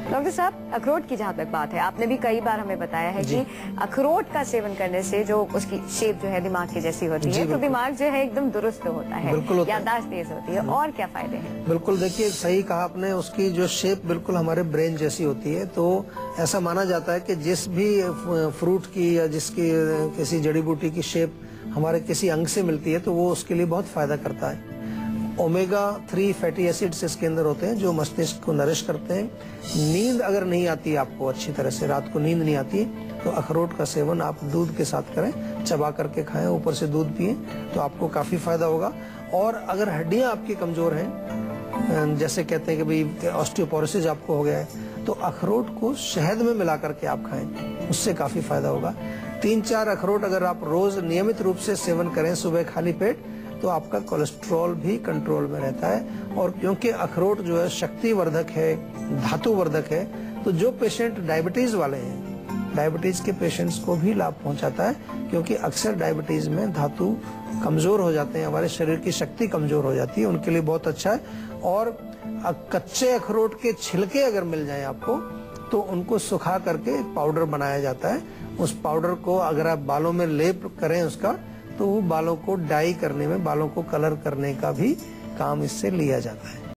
Doctor साहब, अखरोट की जहाँ तक बात है, आपने भी कई बार हमें बताया है कि अखरोट का सेवन करने से जो उसकी शेप जो है दिमाग की जैसी होती है, तो दिमाग जो है एकदम दुरुस्त होता है, याददाश्त तेज होती है। और क्या फायदे हैं? बिल्कुल, देखिए सही कहा आपने, उसकी जो शेप बिल्कुल हमारे ब्रेन जैसी होती है। तो ऐसा माना जाता है कि जिस भी फ्रूट की या जिसकी किसी जड़ी बूटी की शेप हमारे किसी अंग से मिलती है तो वो उसके लिए बहुत फायदा करता है। ओमेगा 3 फैटी एसिड्स इसके अंदर होते हैं जो मस्तिष्क को नरिश करते हैं। नींद अगर नहीं आती आपको अच्छी तरह से, रात को नींद नहीं आती, तो अखरोट का सेवन आप दूध के साथ करें, चबा करके खाएं, ऊपर से दूध पिएं, तो आपको काफी फायदा होगा। और अगर हड्डियां आपकी कमजोर हैं, जैसे कहते हैं कि भाई ऑस्टियोपोरोसिस आपको हो गया है, तो अखरोट को शहद में मिला करके आप खाएं, उससे काफी फायदा होगा। 3-4 अखरोट अगर आप रोज नियमित रूप से सेवन करें सुबह खाली पेट, तो आपका कोलेस्ट्रॉल भी कंट्रोल में रहता है। और क्योंकि अखरोट जो है शक्तिवर्धक है, धातुवर्धक है, तो जो पेशेंट डायबिटीज वाले हैं, डायबिटीज के पेशेंट्स को भी लाभ पहुंचाता है, क्योंकि अक्सर डायबिटीज में धातु कमजोर हो जाते हैं, हमारे शरीर की शक्ति कमजोर हो जाती है, उनके लिए बहुत अच्छा है। और कच्चे अखरोट के छिलके अगर मिल जाए आपको, तो उनको सुखा करके पाउडर बनाया जाता है। उस पाउडर को अगर आप बालों में लेप करें उसका, तो वो बालों को डाई करने में, बालों को कलर करने का भी काम इससे लिया जाता है।